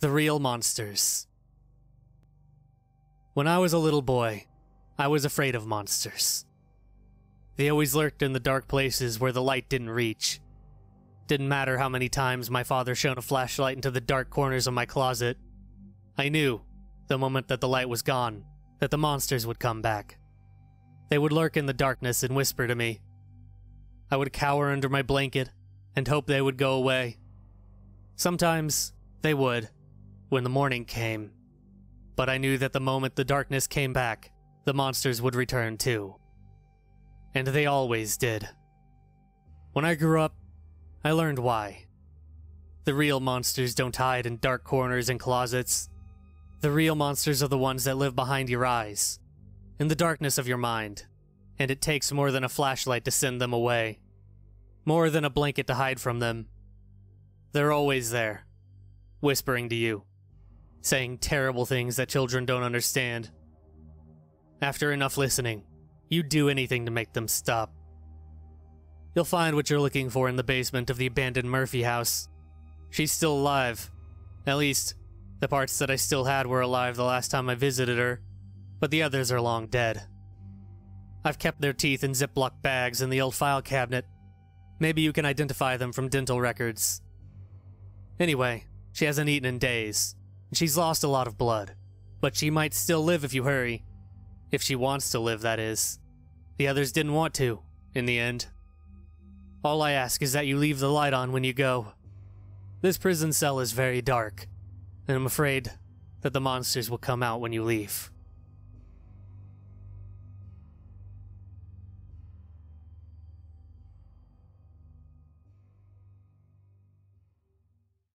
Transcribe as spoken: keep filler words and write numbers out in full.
The real monsters. When I was a little boy, I was afraid of monsters. They always lurked in the dark places where the light didn't reach. Didn't matter how many times my father shone a flashlight into the dark corners of my closet. I knew, the moment that the light was gone, that the monsters would come back. They would lurk in the darkness and whisper to me. I would cower under my blanket and hope they would go away. Sometimes they would, when the morning came. But I knew that the moment the darkness came back, the monsters would return too. And they always did. When I grew up, I learned why. The real monsters don't hide in dark corners and closets. The real monsters are the ones that live behind your eyes, in the darkness of your mind, and it takes more than a flashlight to send them away. More than a blanket to hide from them. They're always there, whispering to you, saying terrible things that children don't understand. After enough listening, you'd do anything to make them stop. You'll find what you're looking for in the basement of the abandoned Murphy house. She's still alive. At least, the parts that I still had were alive the last time I visited her, but the others are long dead. I've kept their teeth in Ziploc bags in the old file cabinet. Maybe you can identify them from dental records. Anyway, she hasn't eaten in days, and she's lost a lot of blood, but she might still live if you hurry. If she wants to live, that is. The others didn't want to, in the end. All I ask is that you leave the light on when you go. This prison cell is very dark, and I'm afraid that the monsters will come out when you leave.